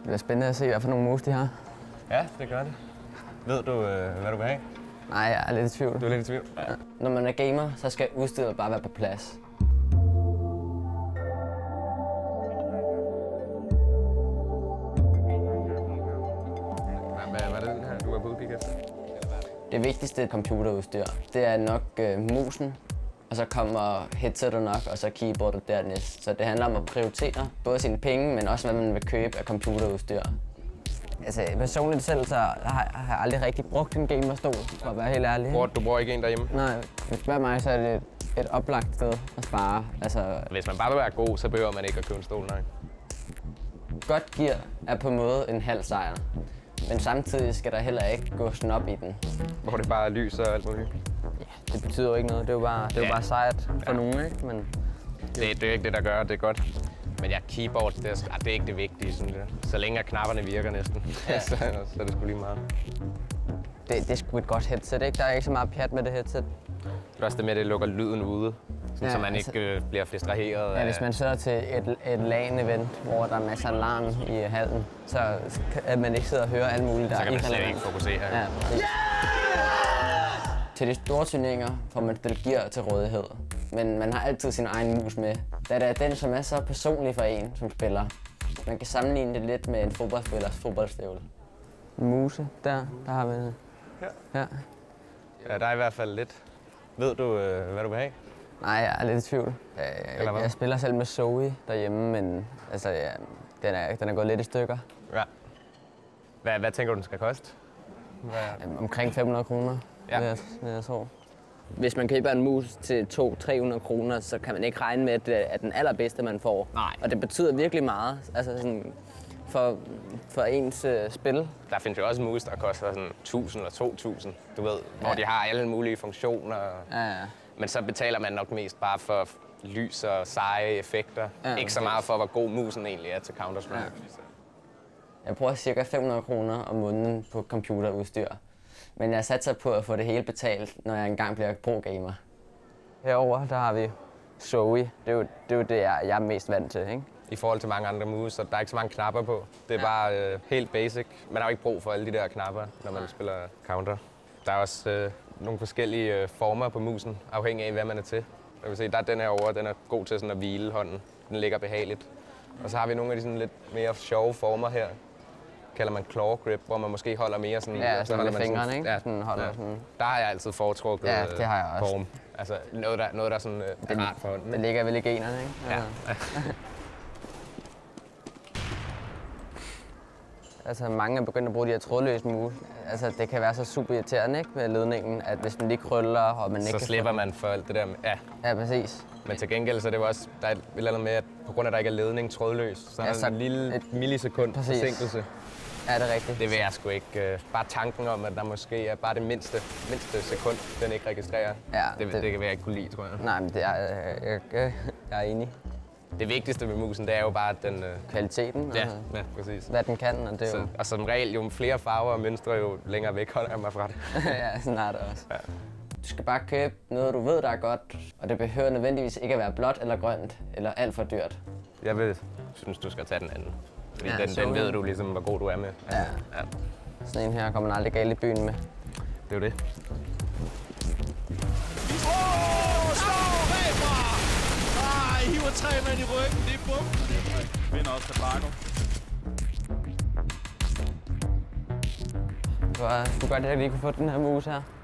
Det er spændende at se, hvad for nogle moves de har. Ja, det gør det. Ved du, hvad du vil have? Nej, jeg er lidt i tvivl. Du er lidt i tvivl? Ja. Når man er gamer, så skal udstyret bare være på plads. Hvad er det den her, du er på udkig efter? Det vigtigste computerudstyr, det er nok musen, og så kommer headsetet nok, og så keyboardet dernæst. Så det handler om at prioritere både sine penge, men også hvad man vil købe af computerudstyr. Altså personligt selv, så har jeg aldrig rigtig brugt en gamerstol, for at være helt ærlig. Du bruger ikke en derhjemme? Nej, hvis du spørger mig, så er det et oplagt sted at spare. Altså, hvis man bare vil være god, så behøver man ikke at købe en stol, nej. Godt gear er på en måde en halv sejr, men samtidig skal der heller ikke gå snop i den. Hvor det bare er lys og alt muligt? Ja, det betyder jo ikke noget. Det er jo bare sejrt for nogen, ikke? Men det er ikke det, der gør det godt. Men ja, keyboard, det er ikke det vigtige, synes jeg. Så længe knapperne virker næsten, ja. så er det sgu lige meget. Det er sgu et godt headset, ikke? Der er ikke så meget pjat med det headset. Det er også det med, at det lukker lyden ude, sådan, så man ikke bliver distraheret. Ja, hvis man sidder til et LAN-event, hvor der er masser af larm i hallen, så at man ikke sidder og hører alt muligt, der så kan man slet ikke fokusere. Ja, til de store turneringer får man stillet gear til rådighed, men man har altid sin egen mus med, da det er den, som er så personlig for en som spiller. Man kan sammenligne det lidt med en fodboldspillers fodboldstøvle. Muse, der har vi det. Ja. Ja, der er i hvert fald lidt. Ved du, hvad du vil have? Nej, jeg er lidt i tvivl. Jeg spiller selv med Zoe derhjemme, men altså, ja, den er gået lidt i stykker. Ja. Hvad tænker du, den skal koste? Omkring 500 kroner, vil jeg tro. Hvis man køber en mus til 200-300 kroner, så kan man ikke regne med, at det er den allerbedste, man får. Nej. Og det betyder virkelig meget altså sådan, for ens spil. Der findes jo også mus, der koster sådan 1000 og 2000, du ved, hvor de har alle mulige funktioner. Ja. Men så betaler man nok mest bare for lys og seje effekter. Ja, ikke så meget for, hvor god musen egentlig er til Counter-Strike. Ja. Jeg bruger ca. 500 kroner om måneden på computerudstyr. Men jeg satser på at få det hele betalt, når jeg engang bliver pro-gamer. Herover der har vi Zoe. Det er jo det, jeg er mest vant til, ikke? I forhold til mange andre moves, så der er ikke så mange knapper på. Det er bare helt basic. Man har jo ikke brug for alle de der knapper, når man spiller Counter. Der er også nogle forskellige former på musen, afhængig af hvad man er til. Jeg vil se, der er den her over, den er god til sådan at hvile hånden. Den ligger behageligt. Og så har vi nogle af de sådan lidt mere sjove former her. Kalder man claw grip, hvor man måske holder mere sådan... Ja, sådan med fingrene, ikke? Ja, sådan holder sådan. Der har jeg altid foretrukket det har jeg også. form. Altså noget der sådan rart for hånden. Det ligger vel i generne, ikke? Ja. Altså mange er begyndt at bruge de her trådløse moves. Altså det kan være så super irriterende, ikke, med ledningen, at hvis den lige krøller, og man ikke så slipper man for alt det der. Ja, præcis. Men til gengæld så er det jo også, der er et eller andet med, at på grund af, at der ikke er ledning trådløs, så er der en lille millisekund forsinkelse. Ja, det er rigtigt. Det vil jeg sgu ikke. Bare tanken om, at der måske er bare det mindste sekund, den ikke registrerer. Ja, det kan jeg ikke kunne lide, tror jeg. Nej, men jeg er enig. Det vigtigste med musen, det er jo bare, at den... Kvaliteten. Ja, præcis. Hvad den kan, og det er jo... Og som regel, jo flere farver og mønstre, jo længere væk holder jeg mig fra det. Ja, sådan er det også. Ja. Du skal bare købe noget, du ved, der er godt, og det behøver nødvendigvis ikke at være blåt eller grønt, eller alt for dyrt. Jeg synes, du skal tage den anden. Fordi den ved du ligesom, hvor god du er med. Ja. Sådan en her kommer man aldrig galt i byen med. Det er jo det. Hiver 3 mand i ryggen, det er bum. Vinder også Tabaco. Det var sgu godt, at jeg lige kunne få den her mus her.